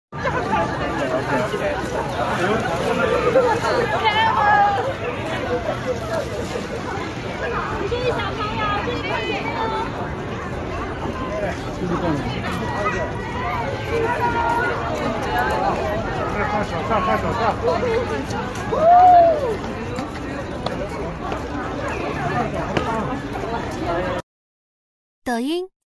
注意小朋友，注意看前面哦。 快手上，快手上！ 抖音。